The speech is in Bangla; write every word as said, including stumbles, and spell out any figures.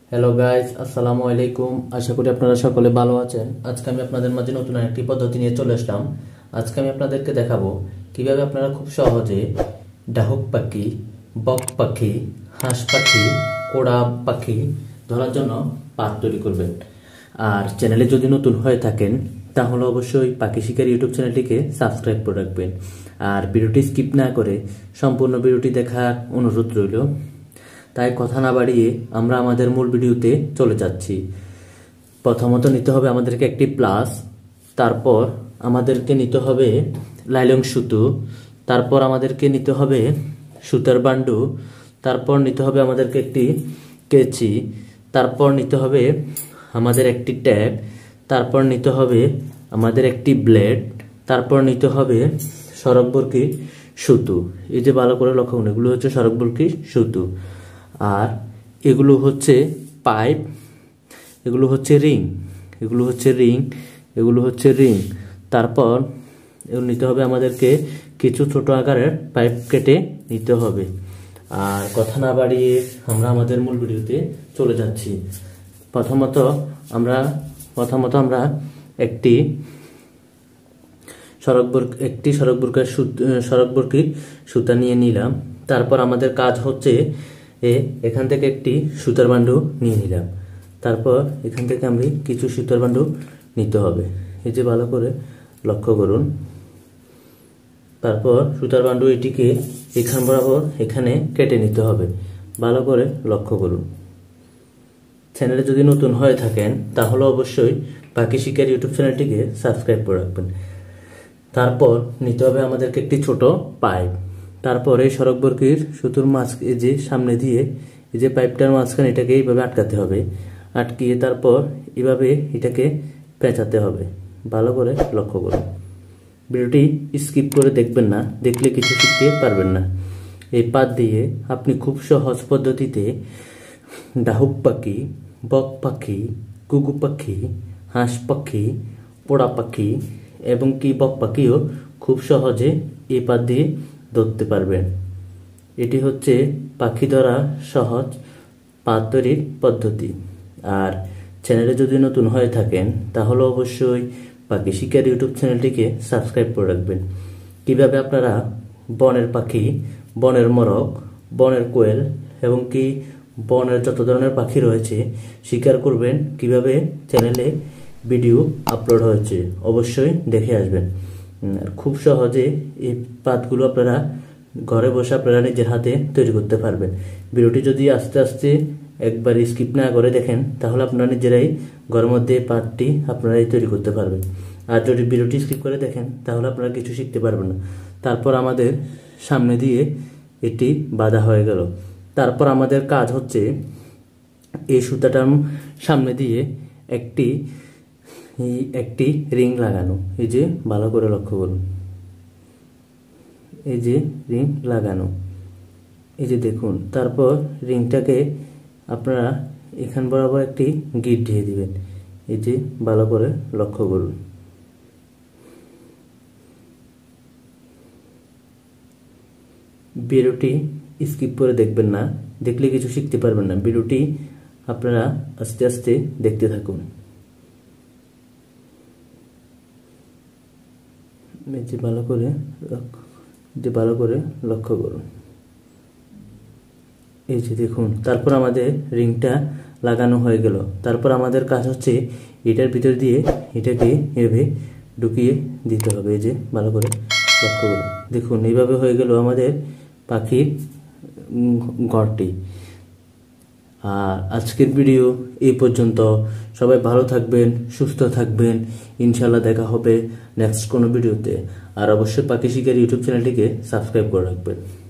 হ্যালো গাইস, আসসালামু আলাইকুম। আশা করি আপনারা সকলে ভালো আছেন। আজকে আমি আপনাদের মাঝে নতুন একটি পদ্ধতি নিয়ে চলে আসলাম। আজকে আমি আপনাদেরকে দেখাবো কিভাবে আপনারা খুব সহজে ডাহুক পাখি, বক পাখি, হাঁস পাখি, কোড়া পাখি ধরার জন্য পাত তৈরি করবেন। আর চ্যানেলে যদি নতুন হয়ে থাকেন তাহলে অবশ্যই পাখি শিকার ইউটিউব চ্যানেলটিকে সাবস্ক্রাইব করে রাখবেন। আর ভিডিওটি স্কিপ না করে সম্পূর্ণ ভিডিওটি দেখার অনুরোধ রইল। তাই কথা না বাড়িয়ে আমরা আমাদের মূল ভিডিওতে চলে যাচ্ছি। প্রথমত নিতে হবে আমাদেরকে একটি প্লাস, তারপর আমাদেরকে নিতে হবে লাইলন সুতো, তারপর আমাদেরকে নিতে হবে সুতার বান্ডু, তারপর নিতে হবে আমাদেরকে একটি কেচি, তারপর নিতে হবে আমাদের একটি ট্যাগ, তারপর নিতে হবে আমাদের একটি ব্লেড, তারপর নিতে হবে সড়কবর্কী সুতো। এই যে ভালো করে লক্ষ্য করুন, এগুলো হচ্ছে সড়কবর্কী সুতো। আর এগুলো হচ্ছে পাইপ, এগুলো হচ্ছে রিং, এগুলো হচ্ছে রিং, এগুলো হচ্ছে রিং। তারপর এগুলো নিতে হবে আমাদেরকে কিছু ছোট আকারের পাইপ কেটে নিতে হবে। আর কথা না বাড়িয়ে আমরা আমাদের মূল ভিডিওতে চলে যাচ্ছি। প্রথমত আমরা প্রথমত আমরা একটি সড়কবর্কী একটি সড়কবর্কী সড়কবর্কী সুতা নিয়ে নিলাম। তারপর আমাদের কাজ হচ্ছে এ এখান থেকে একটি সুতার বান্ডু নিয়ে নিলাম। তারপর এখান থেকে আমি কিছু সুতার বান্ডু নিতে হবে। এই যে ভালো করে লক্ষ্য করুন। তারপর সুতার বান্ডু এটিকে এখান বরাবর এখানে কেটে নিতে হবে। ভালো করে লক্ষ্য করুন। চ্যানেলে যদি নতুন হয়ে থাকেন তাহলে অবশ্যই পাখি শিকার ইউটিউব চ্যানেলটিকে সাবস্ক্রাইব করে রাখবেন। তারপর নিতে হবে আমাদেরকে একটি ছোট পাইপ। তারপর এই সড়কবর্কীর সুতোর মাছ এই যে সামনে দিয়ে এই যে পাইপটার মাঝখানে এটাকে এইভাবে আটকাতে হবে। আটকিয়ে তারপর এইভাবে এটাকে পেঁচাতে হবে। ভালো করে লক্ষ্য করুন। ভিডিওটি স্কিপ করে দেখবেন না, দেখলে কিছু শিখতে পারবেন না। এই পাত দিয়ে আপনি খুব সহজ পদ্ধতিতে ডাহুক পাখি, বক পাখি, ঘুঘু পাখি, হাঁস পাখি, পোড়া পাখি এবং কি বক পাখিও খুব সহজে এই পাত দিয়ে ধরতে পারবেন। এটি হচ্ছে পাখি ধরা সহজ পাত তৈরির পদ্ধতি। আর চ্যানেলে যদি নতুন হয়ে থাকেন তাহলে অবশ্যই পাখি শিকার ইউটিউব চ্যানেলটিকে সাবস্ক্রাইব করে রাখবেন। কিভাবে আপনারা বনের পাখি, বনের মোরগ, বনের কোয়েল এবং কি বনের যত ধরনের পাখি রয়েছে শিকার করবেন, কিভাবে চ্যানেলে ভিডিও আপলোড হয়েছে অবশ্যই দেখে আসবেন। খুব সহজে এই পাতগুলো আপনারা ঘরে বসে আপনারা নিজের হাতে তৈরি করতে পারবেন। ভিডিওটি যদি আস্তে আস্তে একবার স্কিপ না করে দেখেন তাহলে আপনারা নিজেরাই ঘরের মধ্যে পাতটি আপনারাই তৈরি করতে পারবেন। আর যদি ভিডিওটি স্কিপ করে দেখেন তাহলে আপনারা কিছু শিখতে পারবেন না। তারপর আমাদের সামনে দিয়ে এটি বাঁধা হয়ে গেল। তারপর আমাদের কাজ হচ্ছে এই সুতাটার সামনে দিয়ে একটি একটি রিং লাগানো। এই যে ভালো করে লক্ষ্য করুন। এই যে রিং লাগানো, এই যে দেখুন। তারপর রিংটাকে আপনারা এখান বরাবর একটি গিট দিয়ে দিবেন। এই যে ভালো করে লক্ষ্য করুন। ভিডিওটি স্কিপ করে দেখবেন না, দেখলে কিছু শিখতে পারবেন না। ভিডিওটি আপনারা আস্তে আস্তে দেখতে থাকুন। যে ভালো করে যে ভালো করে লক্ষ্য করুন। এই যে দেখুন। তারপর আমাদের রিংটা লাগানো হয়ে গেল। তারপর আমাদের কাজ হচ্ছে এটার ভিতর দিয়ে এটাকে এভাবে ঢুকিয়ে দিতে হবে। এই যে ভালো করে লক্ষ্য করুন। দেখুন এইভাবে হয়ে গেল আমাদের পাখির ঘরটি। আর আজকের ভিডিও এই পর্যন্ত। সবাই ভালো থাকবেন, সুস্থ থাকবেন। ইনশাল্লাহ দেখা হবে নেক্সট কোনো ভিডিওতে। আর অবশ্যই পাখি শিকার ইউটিউব চ্যানেলটিকে সাবস্ক্রাইব করে রাখবেন।